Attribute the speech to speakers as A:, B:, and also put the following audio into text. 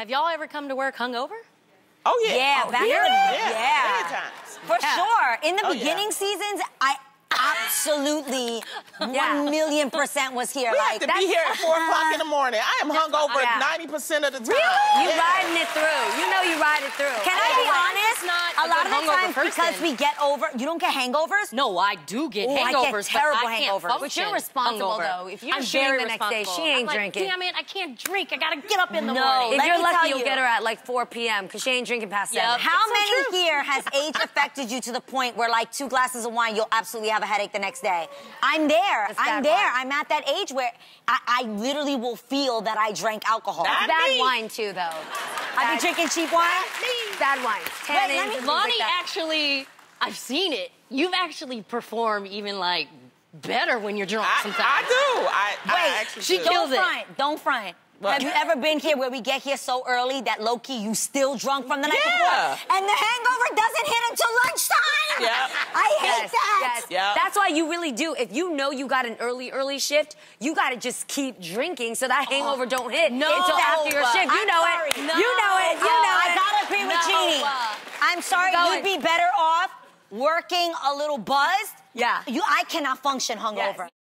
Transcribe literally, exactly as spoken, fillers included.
A: Have y'all ever come to work hungover?
B: Oh, yeah.
C: Yeah,
B: oh,
C: back
B: yeah.
C: in the
B: Yeah.
C: yeah.
B: Many times.
C: For
A: Yeah.
C: sure. In the
B: Oh,
C: beginning
B: yeah.
C: seasons, I absolutely
A: Yeah.
C: one million percent was here.
B: We
C: like
B: have to be here at four o'clock in the morning. I am hungover
A: yeah.
B: ninety percent of the time.
C: Really?
D: You
B: Yeah.
D: riding it through. You know you ride it through.
C: Can I be honest?
A: not
C: a
A: a
C: lot
A: good
C: of the
A: hungover
C: times because
A: person.
C: we get over, you don't get hangovers?
A: No, I do get
C: Oh, I
A: hangovers,
C: get terrible
A: but I can't
C: hangovers.
A: function
D: But you're responsible,
A: hungover.
D: though. If you're
A: I'm
D: shooting
A: very
D: the next day,
A: responsible.
D: she ain't
A: I'm like,
D: drinking.
A: Damn it, I can't drink. I gotta get up in the
C: No,
A: morning.
D: If
C: let
D: you're
C: me
D: lucky,
C: tell
D: you'll
C: you.
D: get her at like four p m because she ain't drinking past
A: Yep.
D: seven.
C: How
A: It's so
C: many
A: true.
C: here has age affected you to the point where like two glasses of wine, you'll absolutely have a headache the next day? I'm there.
D: That's
C: I'm
D: bad
C: there.
D: wine.
C: I'm at that age where I, I literally will feel that I drank alcohol.
B: That-
D: Bad
B: me.
D: wine, too, though.
C: I be
D: Bad-
C: drinking cheap wine.
D: Bad wine.
C: Wait, let
D: Tannins
C: me-
D: and things
A: Lonnie
D: like that.
A: actually, I've seen it. You've actually performed even like better when you're drunk
B: I,
A: sometimes.
B: I do. I, I
C: Wait,
B: actually
A: she
B: do.
A: kills
C: Don't
A: it.
C: front. Don't front.
B: What?
C: Have you ever been here where we get here so early that low-key you still drunk from the night
B: Yeah.
C: before? And the hangover doesn't hit until lunchtime?
B: Yeah.
C: I hate
D: Yes,
C: that.
D: yes.
B: Yeah.
D: That's why you really do. If you know you got an early, early shift, you got to just keep drinking so that hangover don't hit
A: No.
D: until after your shift. You
C: I'm
D: know
C: sorry.
D: it.
A: No.
D: You know it. You
C: Oh,
D: know
C: I
D: it.
C: gotta agree with
A: No.
C: Jeannie. I'm sorry,
D: Going.
C: you'd be better off working a little buzzed.
D: Yeah.
C: You, I cannot function hungover.
D: Yes.